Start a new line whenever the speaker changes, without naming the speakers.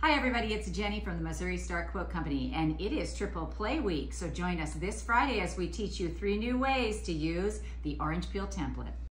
Hi everybody, it's Jenny from the Missouri Star Quilt Company, and it is Triple Play Week, so join us this Friday as we teach you 3 new ways to use the orange peel template.